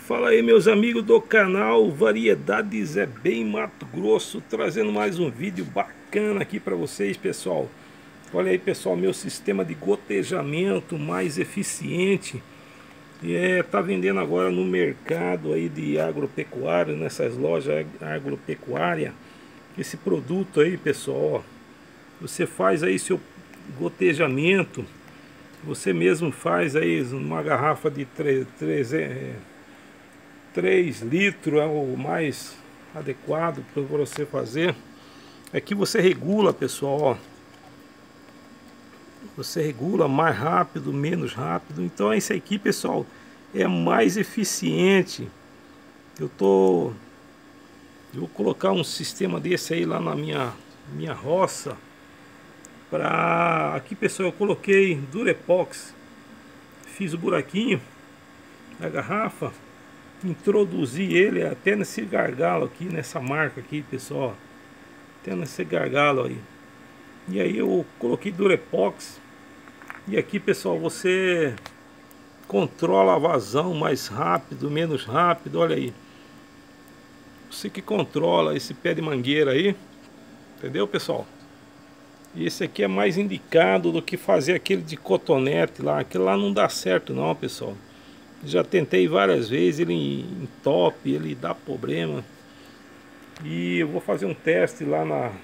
Fala aí, meus amigos do canal Variedades é Bem Mato Grosso, trazendo mais um vídeo bacana aqui para vocês, pessoal. Olha aí, pessoal, meu sistema de gotejamento mais eficiente tá vendendo agora no mercado aí de agropecuário, nessas lojas agropecuárias. Esse produto aí, pessoal, ó, você faz aí seu gotejamento, você mesmo faz aí uma garrafa de 3 litros é o mais adequado para você fazer. Aqui você regula, pessoal, ó. Você regula mais rápido, menos rápido. Então esse aqui, pessoal, é mais eficiente. Eu vou colocar um sistema desse aí lá na minha roça. Aqui, pessoal, eu coloquei Durepox. Fiz o buraquinho na garrafa, introduzi ele até nesse gargalo aqui, nessa marca aqui, pessoal, até nesse gargalo aí. E aí eu coloquei Durepox. E aqui, pessoal, você controla a vazão mais rápido, menos rápido. Olha aí, você que controla esse pé de mangueira aí, entendeu, pessoal? E esse aqui é mais indicado do que fazer aquele de cotonete lá. Aquele lá não dá certo não, pessoal. Já tentei várias vezes, ele entope, ele dá problema. E eu vou fazer um teste lá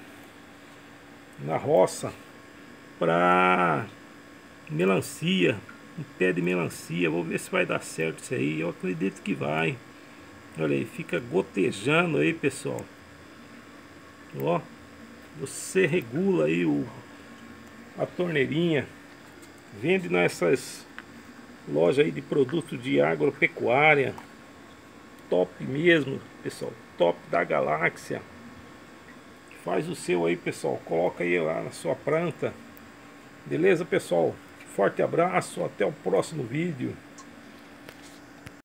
na roça para melancia, um pé de melancia. Vou ver se vai dar certo isso aí. Eu acredito que vai. Olha aí, fica gotejando aí, pessoal. Ó, você regula aí a torneirinha. Vende nessas loja aí de produtos de agropecuária, top mesmo, pessoal, top da galáxia. Faz o seu aí, pessoal, coloca aí lá na sua planta. Beleza, pessoal? Forte abraço, até o próximo vídeo.